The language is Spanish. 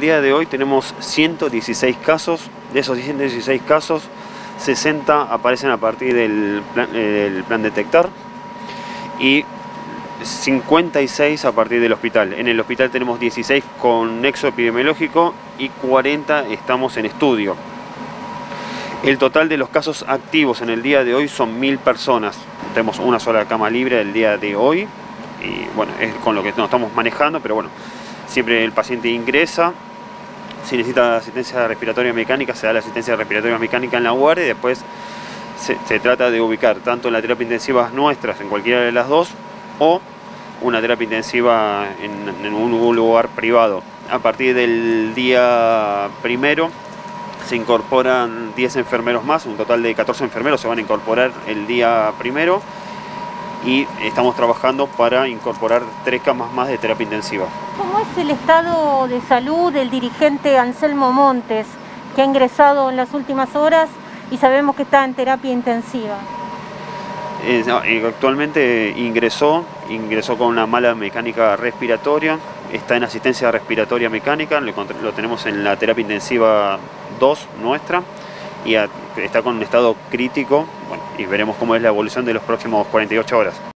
día de hoy tenemos 116 casos. De esos 116 casos, 60 aparecen a partir del plan detectar y 56 a partir del hospital. En el hospital tenemos 16 con nexo epidemiológico y 40 estamos en estudio. El total de los casos activos en el día de hoy son 1000 personas. Tenemos una sola cama libre el día de hoy y bueno, es con lo que nos estamos manejando, pero bueno, siempre el paciente ingresa. Si necesita asistencia respiratoria mecánica, se da la asistencia respiratoria mecánica en la guardia y después se trata de ubicar tanto en la terapia intensiva nuestras, en cualquiera de las dos, o una terapia intensiva en un lugar privado. A partir del día primero se incorporan 10 enfermeros más, un total de 14 enfermeros se van a incorporar el día primero y estamos trabajando para incorporar 3 camas más de terapia intensiva. ¿Cómo es el estado de salud del dirigente Anselmo Montes, que ha ingresado en las últimas horas y sabemos que está en terapia intensiva? Actualmente ingresó con una mala mecánica respiratoria, está en asistencia respiratoria mecánica, lo tenemos en la terapia intensiva 2 nuestra y está con un estado crítico, bueno, y veremos cómo es la evolución de los próximos 48 horas.